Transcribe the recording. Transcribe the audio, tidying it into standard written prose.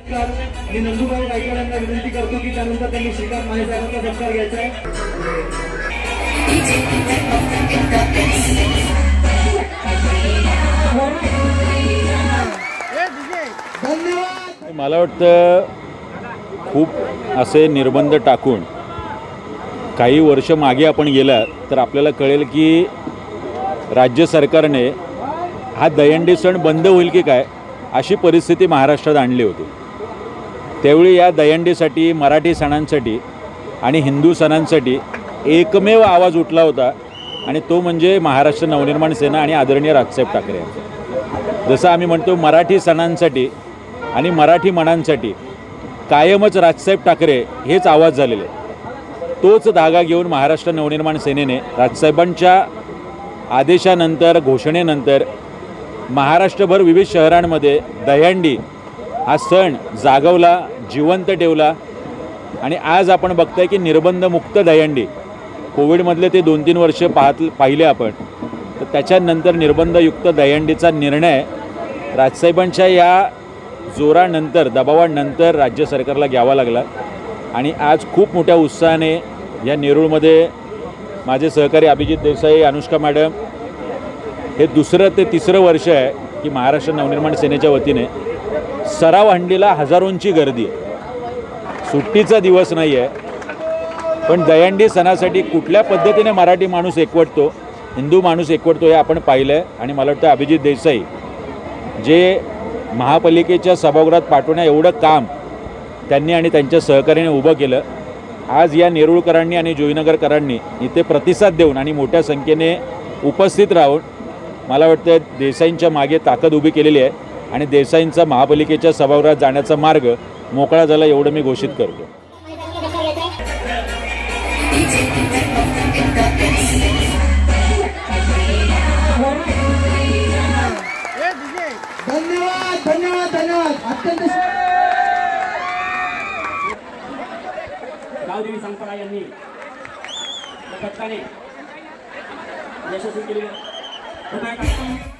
मी नंदुबाई गायकवाडांना विनंती करतो की त्यानंतर त्यांनी श्रीकांत माने साहेबांचा सत्कार घ्यायचा आहे। मला वाटतं खूप असे निर्बंध टाकून काही वर्ष मागे आपण गेला तर आपल्याला कळेल की राज्य सरकारने हा दहीहंडी सण बंद होईल की काय अशी परिस्थिती महाराष्ट्रात आणली होती। त्यावेळी या दहीहंडीसाठी, मराठी सणांसाठी आणि हिंदू सणांसाठी एकमेव आवाज उठला होता आणि तो म्हणजे महाराष्ट्र नवनिर्माण सेना आणि आदरणीय राजसाहेब ठाकरे यांचा। जसं आम्ही म्हणतो मराठी सणांसाठी आणि मराठी मनांसाठी कायमच राजसाहेब ठाकरे हेच आवाज झालेले। तोच धागा घेऊन महाराष्ट्र नवनिर्माण सेनेने राजसाहेबांच्या आदेशानंतर, घोषणेनंतर महाराष्ट्रभर विविध शहरांमध्ये दहीहंडी हा सण जागवला, जिवंत ठेवला आणि आज आपण बघताय की निर्बंधमुक्त दहीहंडी, कोविडमधले ते 2-3 वर्ष पाहिले आपण, तर त्याच्यानंतर निर्बंधयुक्त दहीहंडीचा निर्णय राजसाहेबांच्या या जोरानंतर, दबावानंतर राज्य सरकारला घ्यावा लागला आणि आज खूप मोठ्या उत्साहाने या नेरूळमध्ये माझे सहकारी अभिजित देसाई, अनुष्का मॅडम, हे 2रं ते 3रं वर्ष आहे की महाराष्ट्र नवनिर्माण सेनेच्या वतीने सराव हंडीला हजारोंची गर्दी आहे। सुट्टीचा दिवस नाही आहे, पण दहीहंडी सणासाठी कुठल्या पद्धतीने मराठी माणूस एकवटतो, हिंदू माणूस एकवटतो हे आपण पाहिलं आहे। आणि मला वाटतं अभिजित देसाई जे महापालिकेच्या सभागृहात पाठवण्या एवढं काम त्यांनी आणि त्यांच्या सहकार्याने उभं केलं, आज या नेरूळकरांनी आणि जोईनगरकरांनी इथे प्रतिसाद देऊन आणि मोठ्या संख्येने उपस्थित राहून मला वाटतं देसाईंच्या मागे ताकद उभी केलेली आहे आणि देसाईंचा महापालिकेच्या सभागृहात जाण्याचा मार्ग मोकळा झाला एवढं मी घोषित करतो। धन्यवाद धन्यवाद धन्यवाद। अत्यंत गावदेवी संपळा यांनी पथकाने यशस्वी केले।